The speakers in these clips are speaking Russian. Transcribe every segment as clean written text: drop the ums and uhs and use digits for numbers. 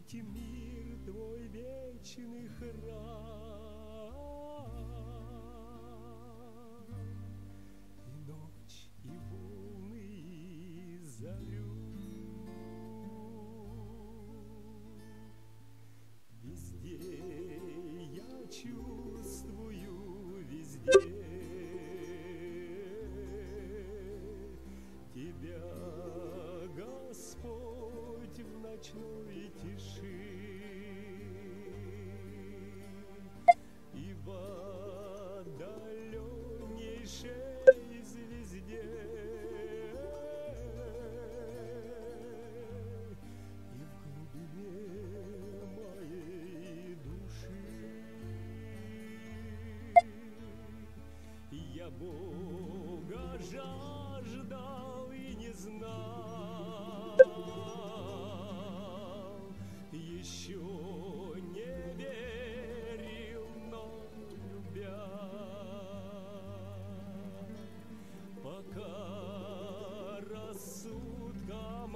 и мир твой вечный храм, и ночь, и волны, и зарю. Везде я чувствую, везде тебя, Господь, в ночной тиши и в отдаленнейшей звезде, и в глубине моей души. Я Бога жаждал и не знал, еще не верил, но любя, пока рассудком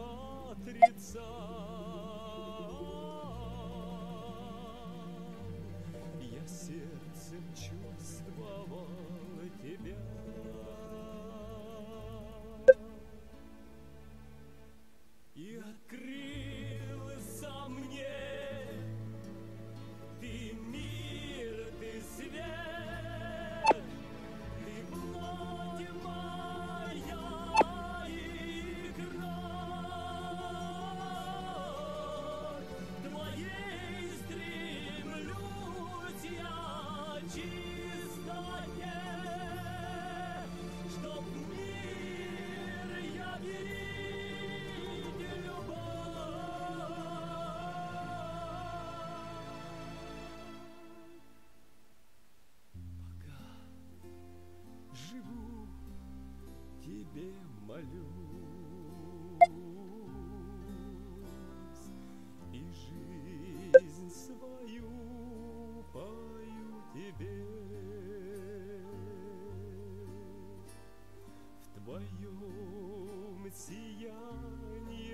отрицал, я сердцем чувствовал тебя. И открылся мне ты мир, ты свет, ты плоть моя и кровь, твоей стремлюсь я чистоте, чтоб мир явить любовь. Пока живу, тебе молюсь, и жизнь свою пою тебе. В твоем сиянии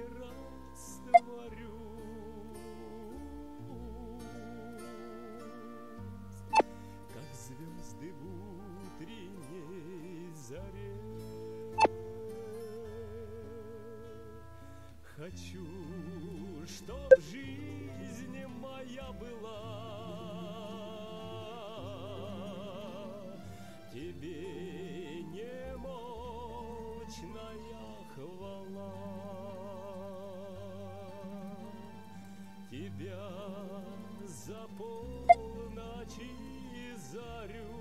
растворюсь, как звезды в утренней заре. Хочу, чтоб жизнь моя была тебе немощная хвала, тебя за полночь и зарю,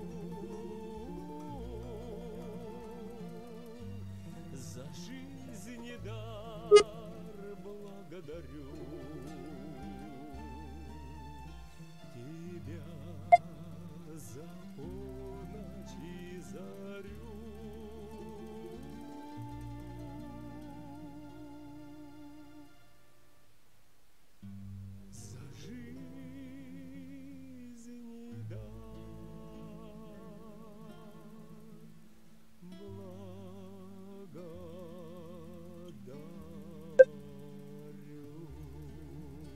за жизнь и дар благодарю. Тебя за полночь и зарю. За жизнь и дар благодарю.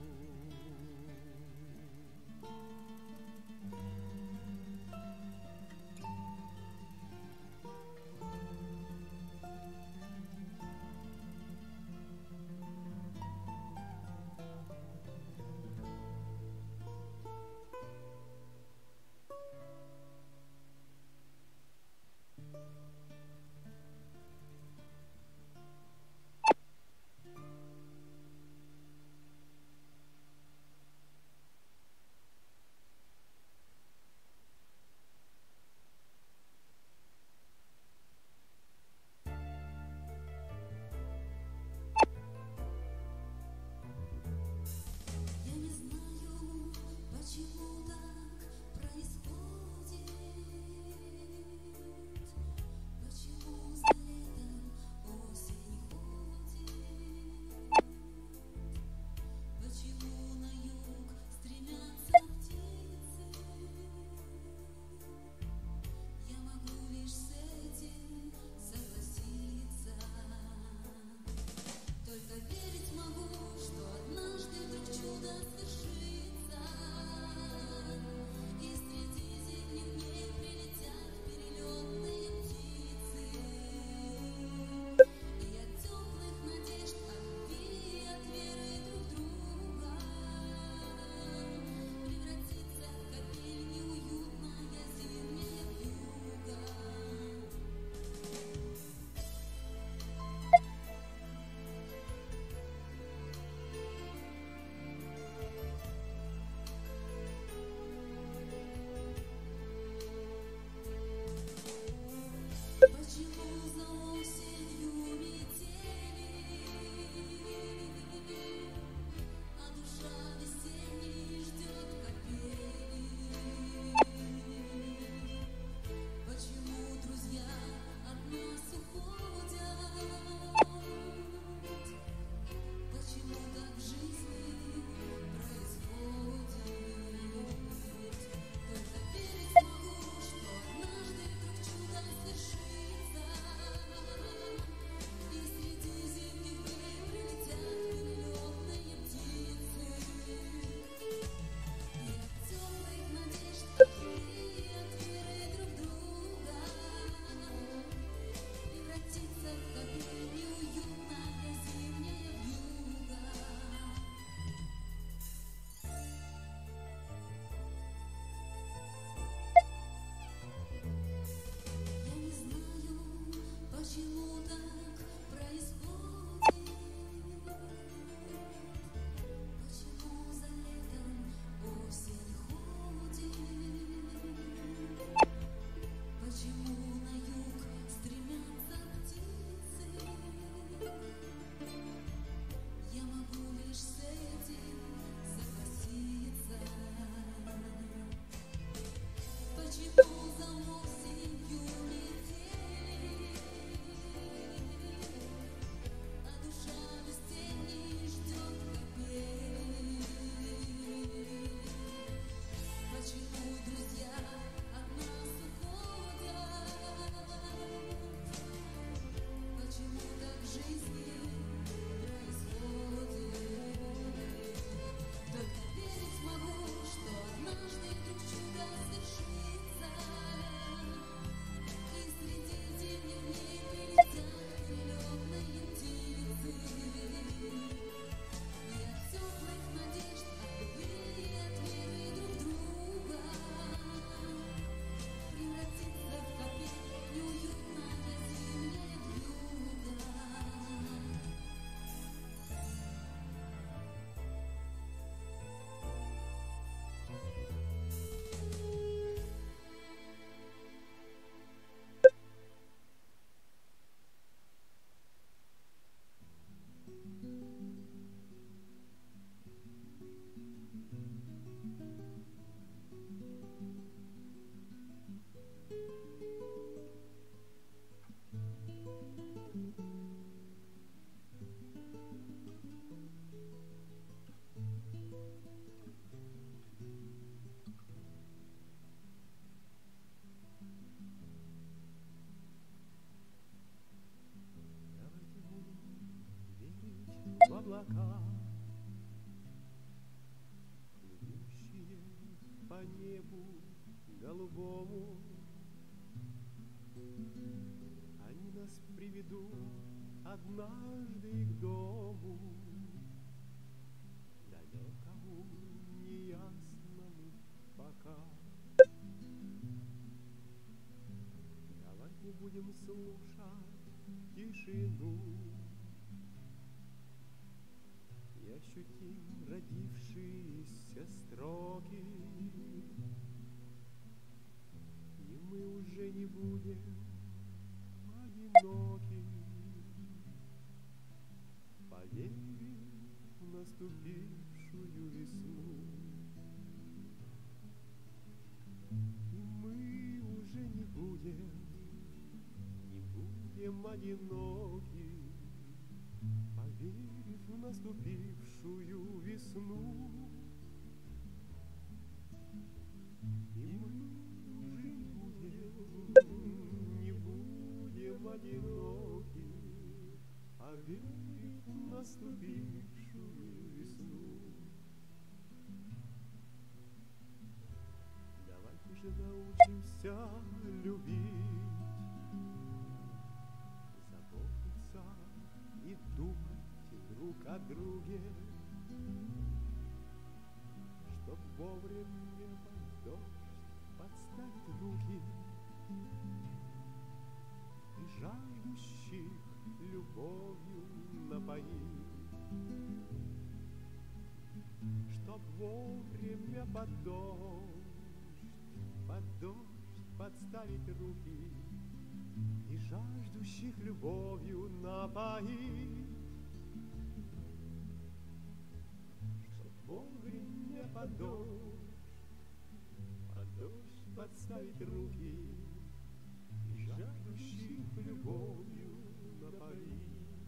приду однажды к дому, далекому, неясному пока. Давай не будем слушать тишину и ощутим родившиеся строки, и мы уже не будем одиноки. Поверим в наступившую весну, и мы уже не будем одиноки. Поверив в наступившую весну, и мы уже не будем одиноки. Поверив в наступившую весну. Давайте же научимся любить, заботиться и думать друг о друге, чтоб вовремя под дождь подставить руки и жаждущих любовью напоить, чтоб вовремя под дождь подставить руки и жаждущих любовью напоить, чтоб вовремя под дождь подставить руки и жаждущих любовью напоить.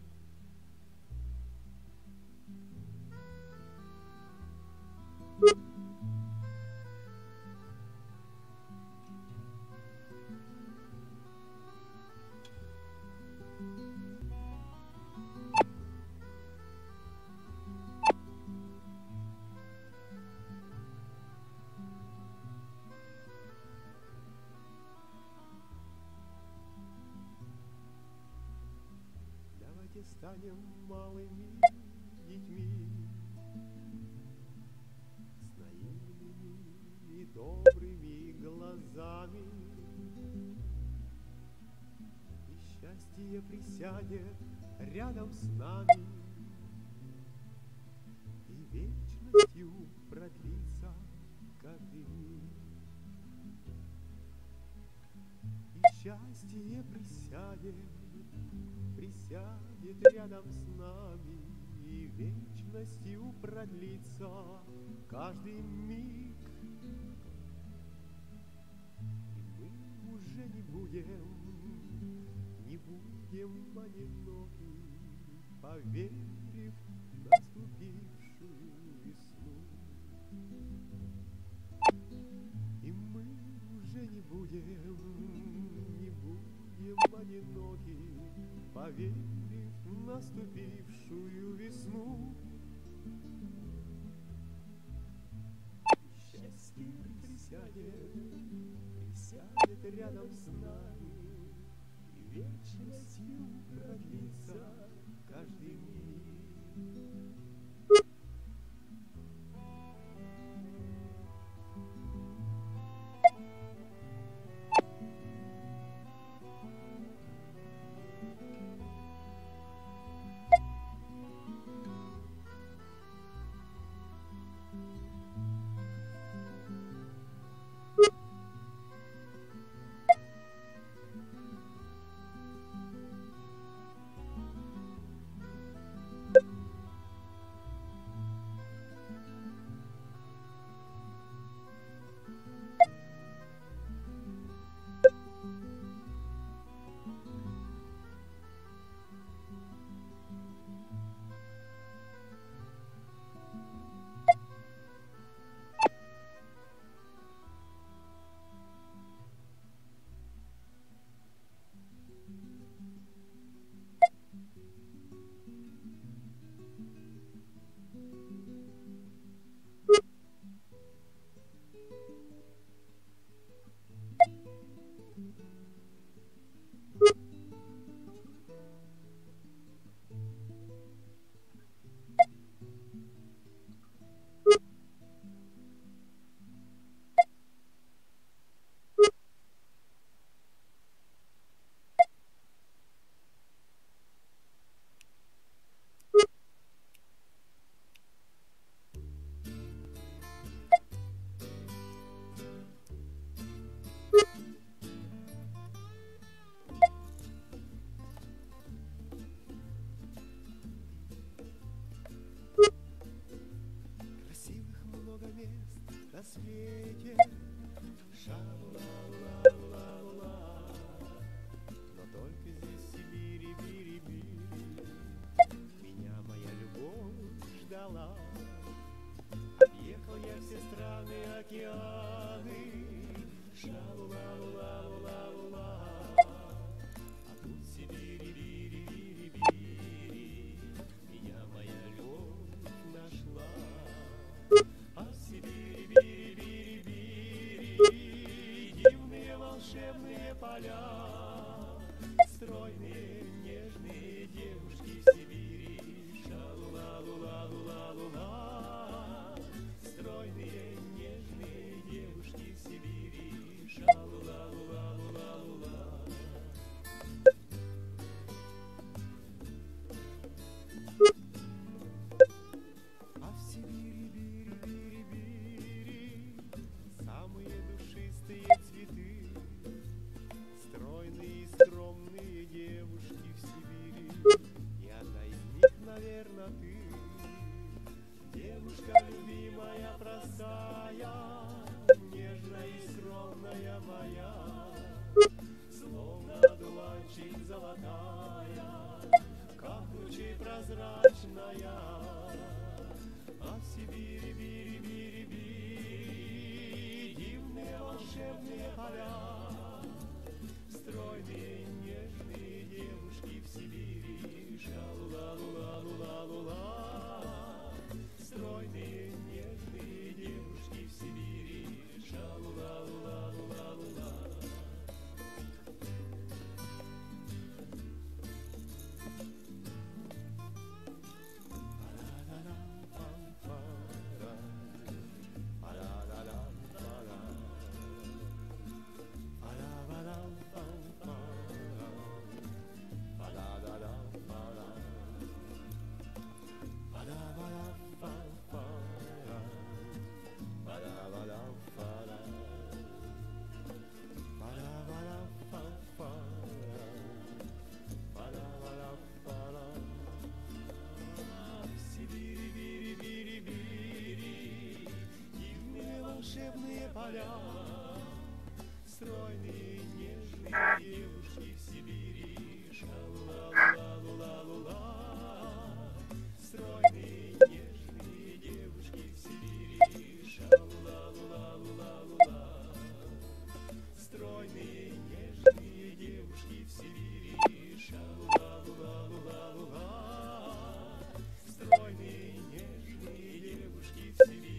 Давайте станем малыми детьми, с наивными и добрыми глазами, и счастье присядет рядом с нами, и вечностью продлится каждый миг. И счастье присядет рядом с нами, и вечностью продлится каждый миг. И мы уже не будем одиноки, поверив в наступившую весну. И мы уже не будем одиноки, поверив в наступившую весну. Счастье присядет рядом с нами, и вечностью продлится каждый миг. свете. Ша-ла-ла-ла-ла-ла. Но только здесь Сибири, бири-бири, меня моя любовь ждала. Объехал я все страны, океаны. Ша-ла-ла-ла-ла-ла. А тут Сибири, бири-бири-бири, меня моя любовь нашла. А в Сибири, бири-бири-бири, дивные волшебные поля, стройные, нежные девушки в Сибири. Ша-ла-ла-ла-ла-ла-ла. Стройные, нежные девушки в Сибири. Ша-ла-ла-ла-ла-ла-ла. А в Сибири, бири-бири-бири, самые душистые цветы, стройные и скромные девушки в Сибири. И одна из них, наверное, ты, девушка любимая, простая, нежная и скромная моя, словно одуванчик золотая, как лучи прозрачная. А в Сибири, бири-бири-бири, дивные волшебные поля, стройные, нежные девушки в Сибири. Ша-ла-ла-ла-ла-ла-ла. Стройные, нежные девушки в Сибири. Ша-ла-ла-ла-ла-ла. Волшебные поля, стройные, нежные девушки в Сибири. Ша-ла-ла-ла-ла-ла. Стройные, нежные девушки в Сибири. Ша-ла-ла-ла-ла-ла. Стройные, нежные девушки в Сибири. Ша-ла-ла-ла-ла-ла. Стройные, нежные девушки в Сибири.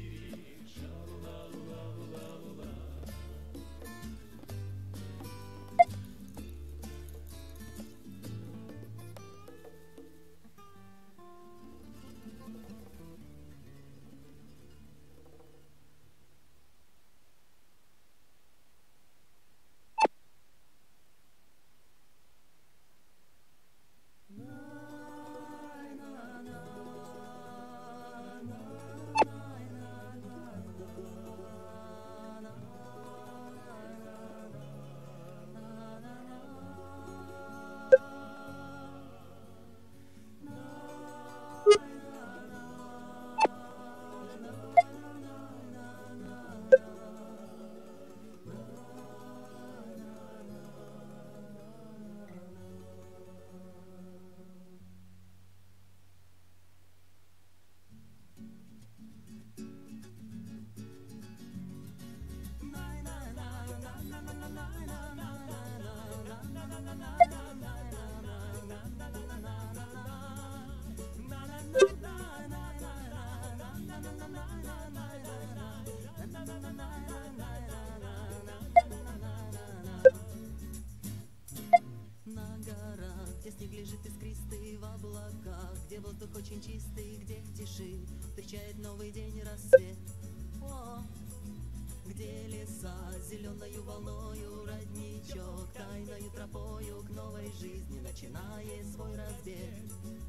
Где воздух очень чистый, где в тиши встречает новый день рассвет. О, где леса зеленою волною, родничок тайною тропою к новой жизни начинает свой разбег.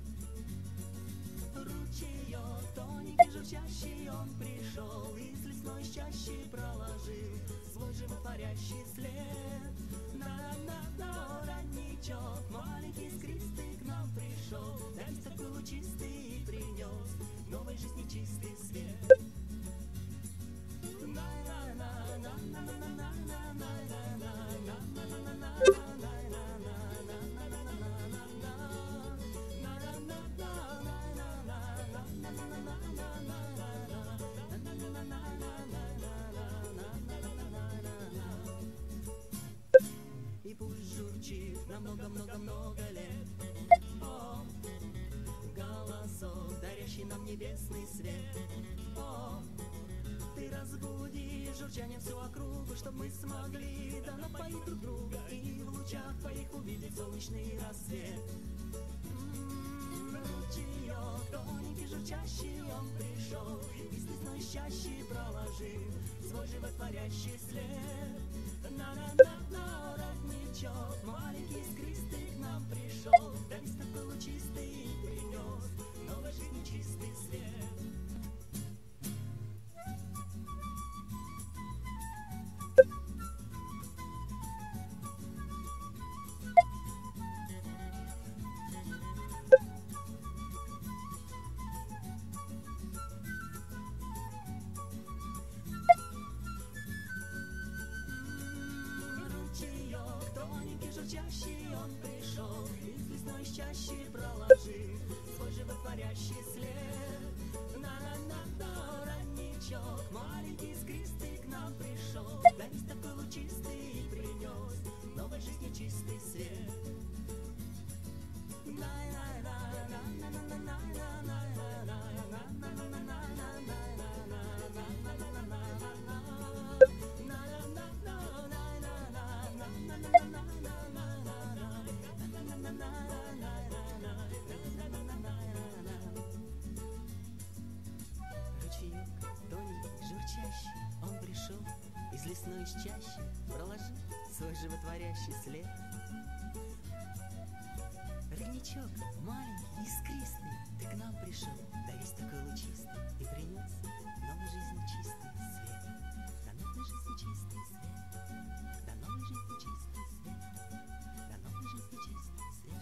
Ручеек тоненький, журчащий, он пришел из лесной чащи, проложил свой животворящий след. На родничок маленький искристый к нам пришел, дальше был лучистый и принес новой жизни чистый свет. много-много-много лет. О, голосок, дарящий нам небесный свет. О, ты разбудишь журчанием всю округу, чтоб мы смогли да напоить друг друга и в лучах твоих увидеть солнечный рассвет. Ручеек тоненький, журчащий, он пришел, и слезной чащи проложил свой животворящий след. На-на-на-на, родничок, маленький искристый к нам пришел, да весь такой лучистый и принес новой жизни чистый свет. Журчащий он пришел, из лесной чащи проложил свой животворящий след. На-на-на-на, родничок, маленький искристый к нам пришел, да весь такой лучистый и принес новой жизни чистый свет. Ручеек тоненький, журчащий, он пришел, из лесной чащи проложил свой животворящий след. Родничок маленький, искристый, ты к нам пришел, да весь такой лучистый, и принес новой жизни чистый свет. Да новой жизни чистый свет, да новой жизни чистый свет, да новой жизни чистый свет.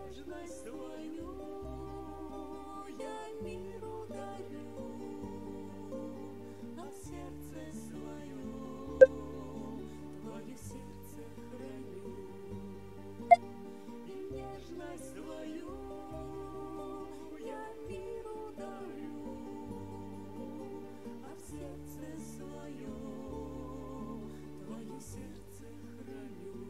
нежность свою я миру дарю, а в сердце своем твое сердце храню. И нежность свою я миру дарю, а в сердце своем твое сердце храню.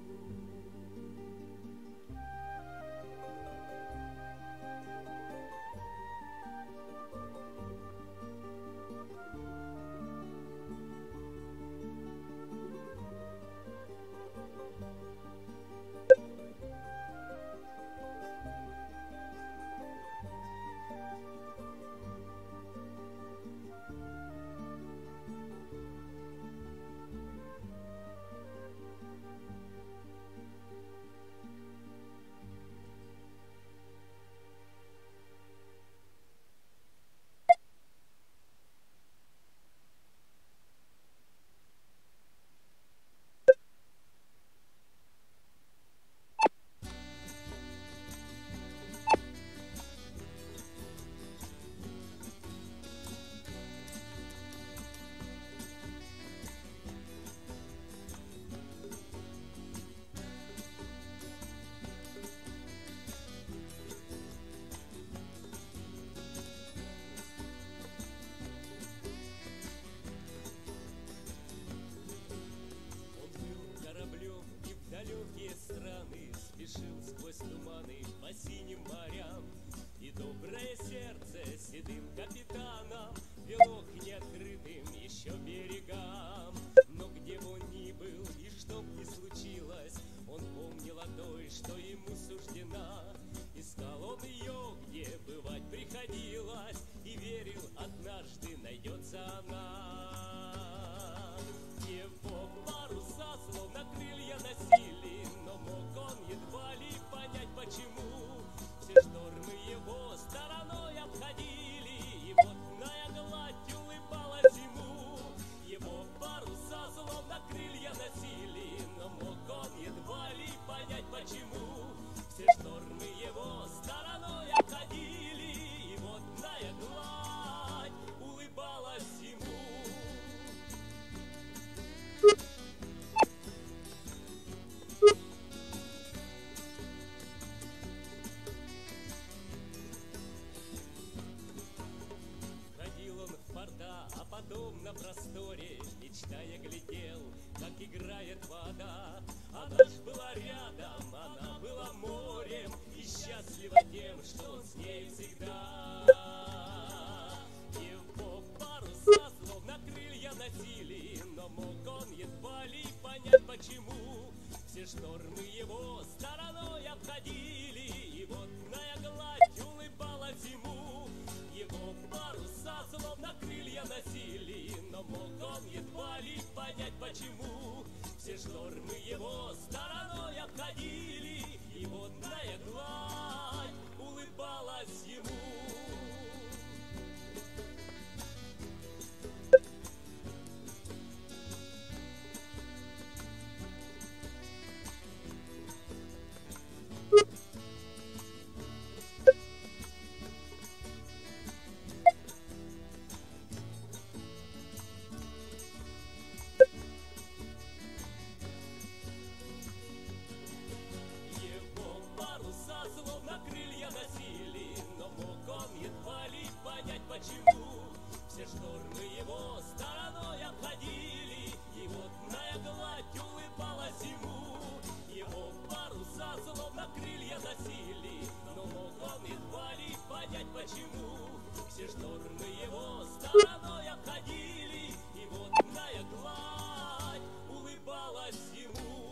далекие страны, спешил сквозь туманы по синим морям, и доброе сердце седым капитаном вело к неоткрытым еще берегам. Но где бы он ни был и что б ни случилось, он помнил о той, что ему суждена. Искал он ее, где бывать приходилось, и верил, однажды найдется она. Его паруса словно крылья носили, но мог он едва ли понять почему. Все штормы его стороной обходили, и водная гладь улыбалась ему. Его паруса словно крылья носили, но мог он едва ли понять почему. Все штормы его стороной обходили, и водная гладь улыбалась ему. Ходил он в порта, а потом на просторе, мечтая, глядел, как играет вода. Она ж была рядом, она была морем, и счастлива тем, что он с ней всегда. Его паруса словно крылья носили, но мог он едва ли понять почему. Все штормы его стороной обходили, и водная гладь улыбалась ему. Его паруса словно крылья носили, но мог он едва ли понять почему. Все штормы его стороной обходили, и водная гладь улыбалась ему. Словно крылья носили, но мог он едва ли понять почему. Все штормы его стороной обходили, и водная гладь улыбалась ему. Его паруса словно крылья носили, но мог он едва ли понять почему. Все штормы его стороной обходили, и водная гладь улыбалась ему.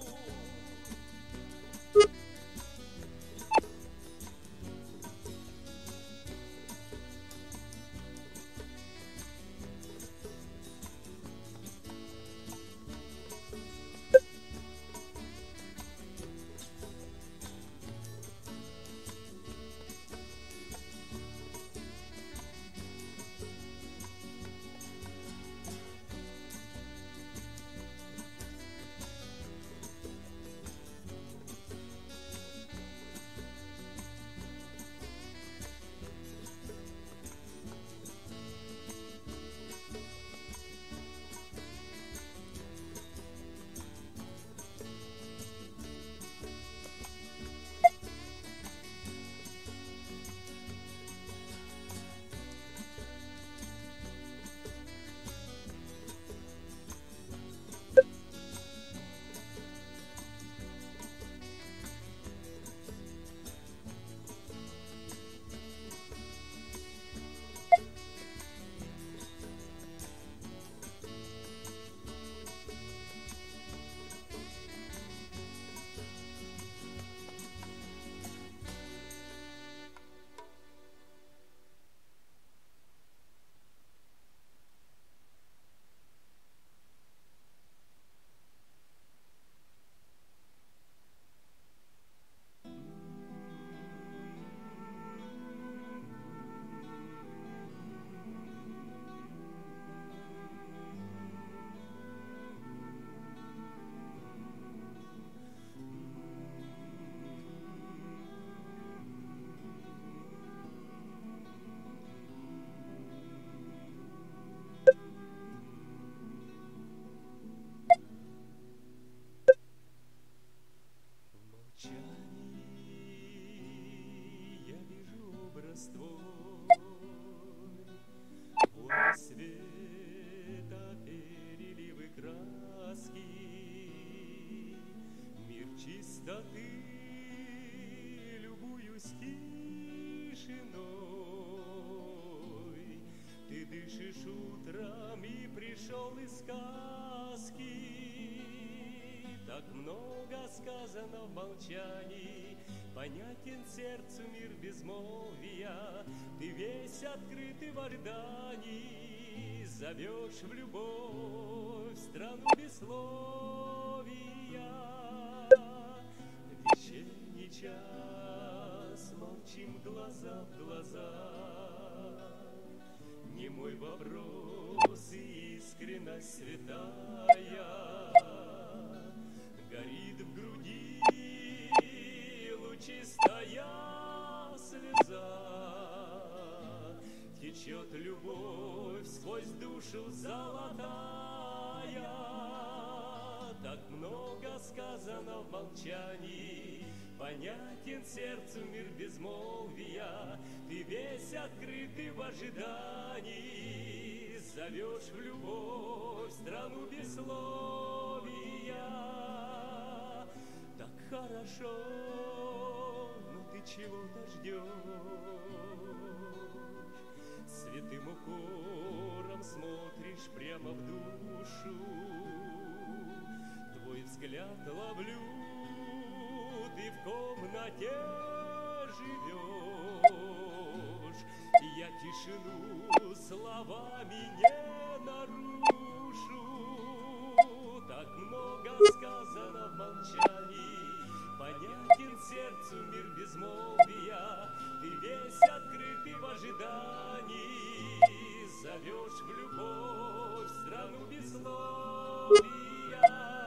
образ твой. Поле света, переливы краски, мир чистоты, любуюсь тишиной. Ты дышишь утром и пришел из сказки. Так много сказано в молчании, понятен сердцу мир безмолвия. Ты весь открытый в ожидании, зовешь в любовь страну бессловия. Вечерний час, молчим глаза в глаза, немой вопрос и искренность святая. Горит в груди лучистая слеза, течет любовь сквозь душу золотая. Так много сказано в молчании, понятен сердцу мир безмолвия. Ты весь открытый в ожидании, зовешь в любовь страну бессловия. Так хорошо, но ты чего-то ждешь, святым укором смотришь прямо в душу. Твой взгляд ловлю, ты в комнате живешь. Я тишину словами не нарушу. Так много сказано в молчании, понятен сердцу мир безмолвия. Ты весь открытый в ожидании, зовешь в любовь страну бессловия.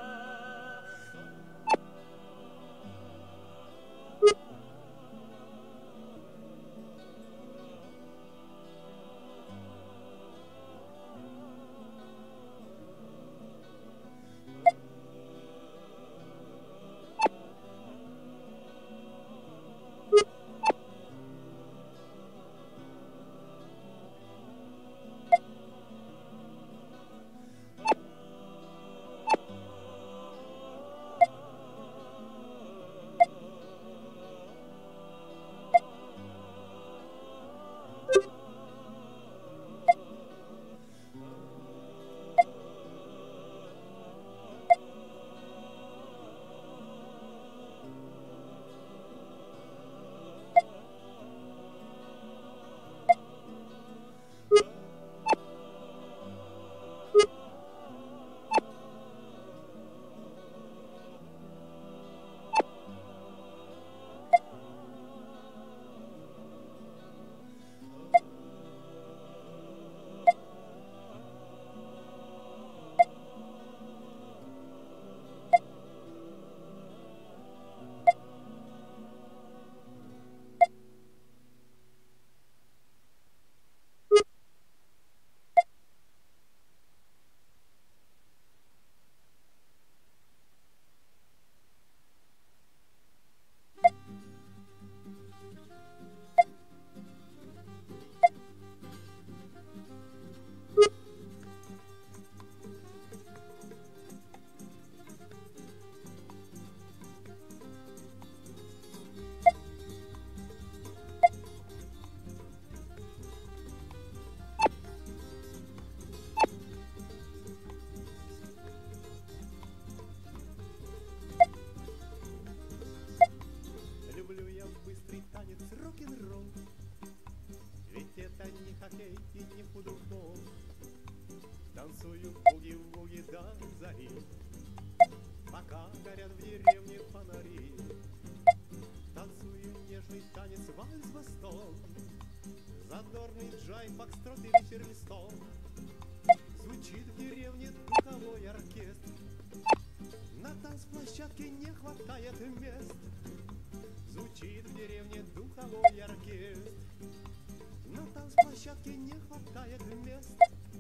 рок-н-ролл. Ведь это не хоккей и не футбол. Танцую буги-вуги до зари, пока горят в деревне фонари. Танцую нежный танец вальс-восток, задорный джайв, фокстрот или чарльстон. Звучит в деревне духовой оркестр, на танцплощадке не хватает мест. Звучит в деревне духовой оркестр, на танцплощадке не хватает мест.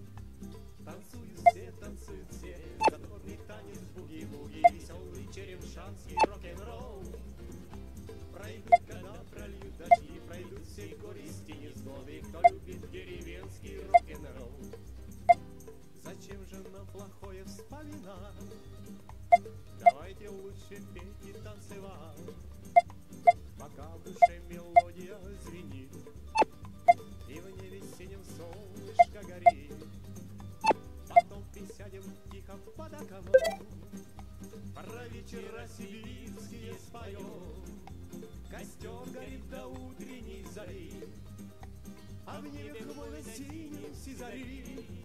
Танцуют все, задорный танец буги-буги, веселый черемшанский рок-н-ролл. Пройдут года, прольют дожди, пройдут все горести, вечера сибирские споем. Костер горит до утренней зари, а в небе хвоя синим сизари.